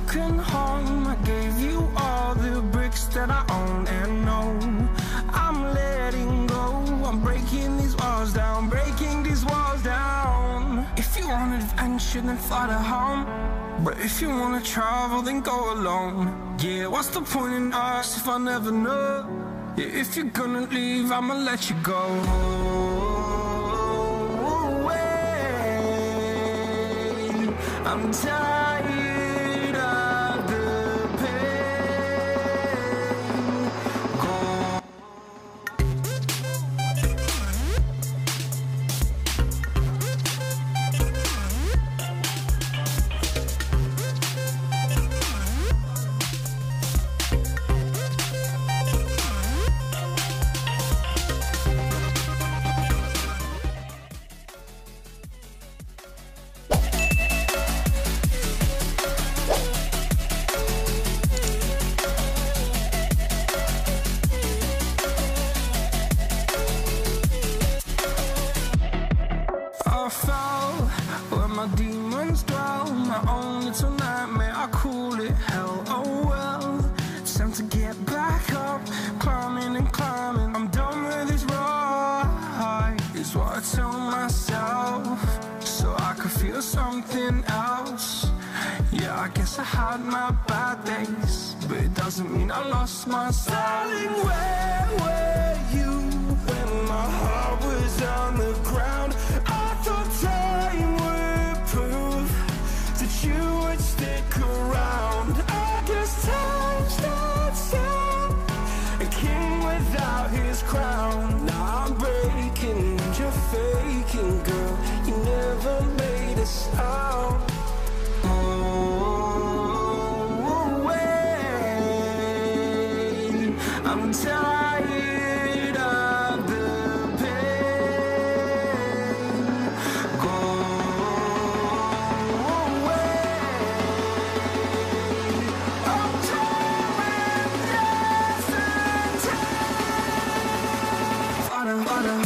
broken home. I gave you all the bricks that I own and know. I'm letting go, I'm breaking these walls down, breaking these walls down. If you want adventure, then fly to home. But if you wanna travel, then go alone. Yeah, what's the point in us if I never know? Yeah, if you're gonna leave, I'ma let you go. I'm tired of the pain. Go. I fell where my demons dwell, my own little nightmare, I call it hell. Oh well, it's time to get back up, climbing and climbing. I'm done with this ride, is what I tell myself, so I could feel something else. Yeah, I guess I had my bad days, but it doesn't mean I lost my style. Darling, where were you when my heart was on the ground? I thought time would prove that you would stick around. I guess time starts down, a king without his crown. Now I'm breaking and you're faking, girl. You never made a sound. Oh, wait, I'm tired of the pain. Go away. I'm tired of yesterday.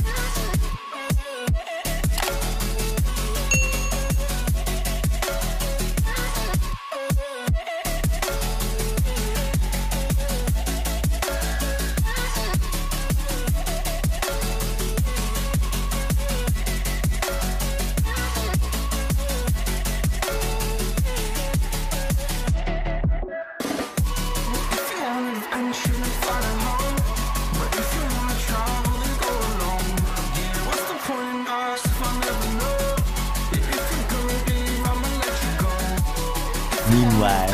Meanwhile,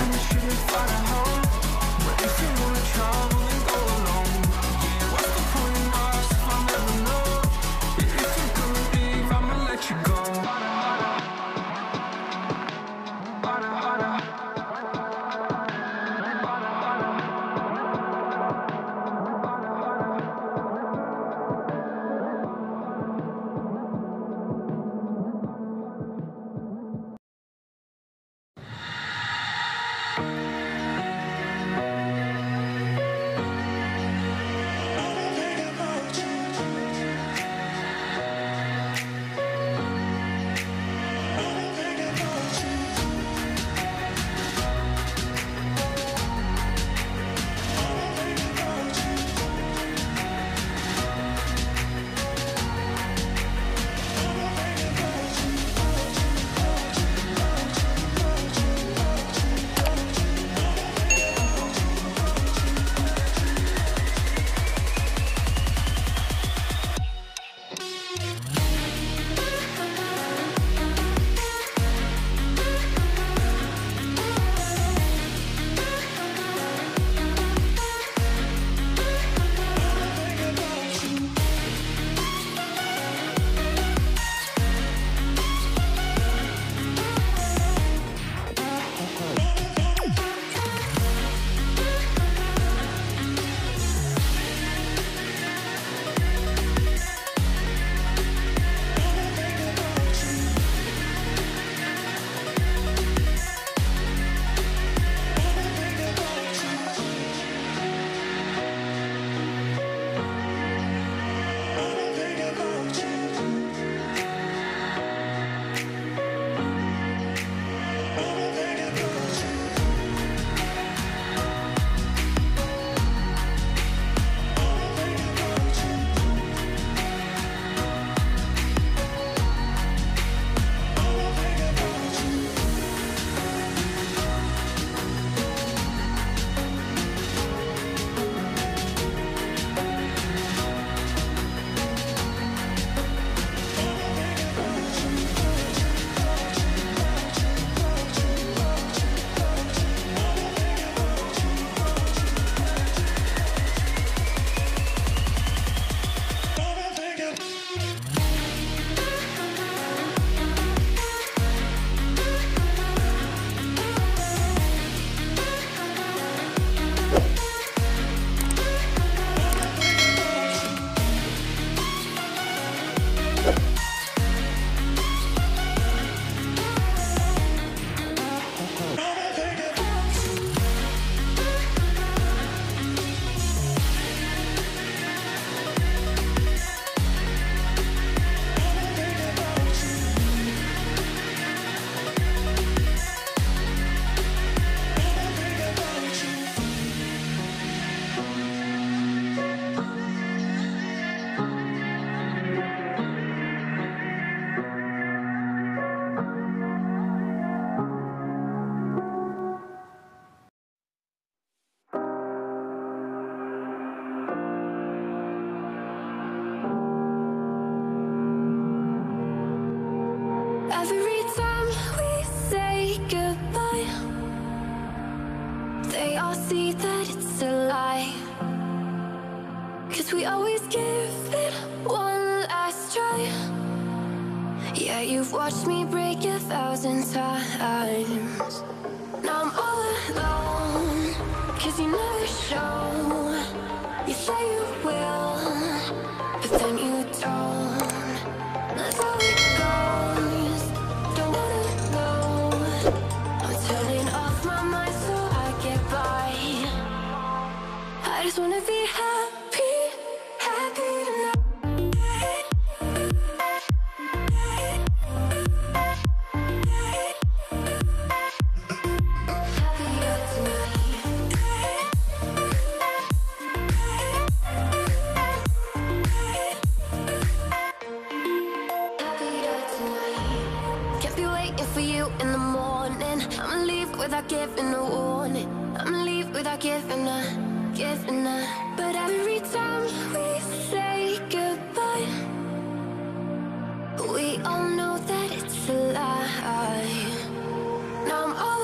'cause we always give it one last try. Yeah, you've watched me break 1,000 times. Now I'm all alone, 'cause you never show. You say you will, but then you don't. That's how it goes. Don't wanna know. I'm turning off my mind so I get by. I just wanna be happy, happy tonight. Without giving a warning, I'ma leave without giving a. But every time we say goodbye, we all know that it's a lie. Now I'm all